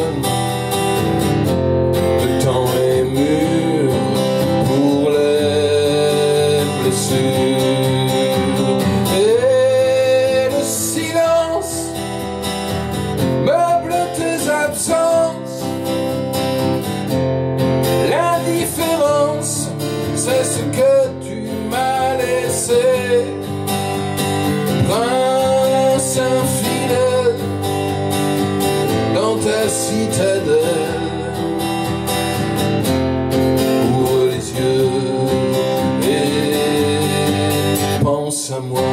pardonne. Le temps est mûr pour les blessures. Et le silence meuble tes absences. L'indifférence, c'est ce que tu m'as laissé. Prince infidèle dans ta citadelle, ouvre les yeux et pense à moi.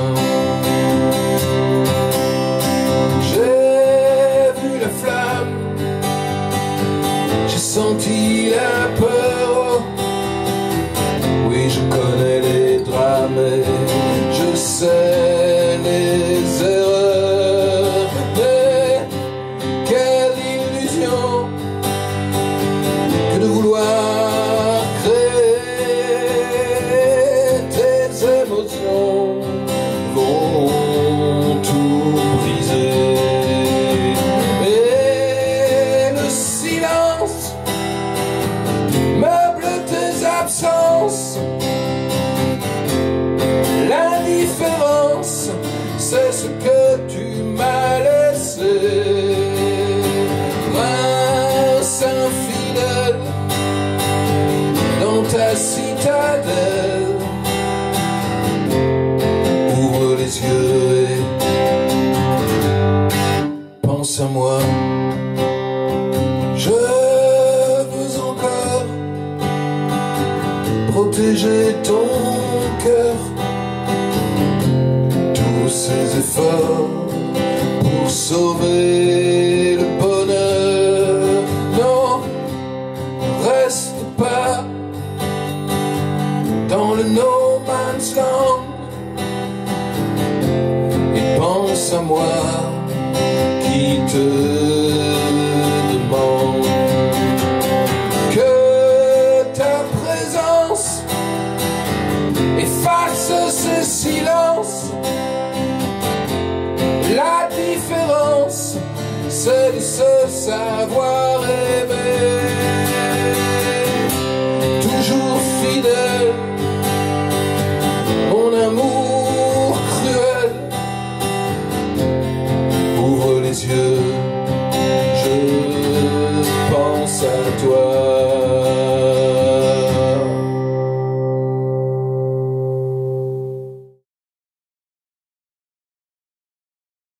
J'ai vu la flamme, j'ai senti la peur. Oui, je connais les drames et je sais les erreurs. Mais quelle illusion que de vouloir créer. Tes émotions vont tout briser. Et le silence meuble tes absences. L'indifférence, c'est ce que tu m'as laissé. Prince infidèle dans ta citadelle, ouvre les yeux et pense à moi. Je veux encore protéger ton cœur. Tous ces efforts pour sauver le bonheur, non, reste pas dans le no man's land et pense à moi qui te demande que ta présence efface ces silences. La différence, c'est de se savoir aimer. Toujours fidèle, mon amour cruel. Ouvre les yeux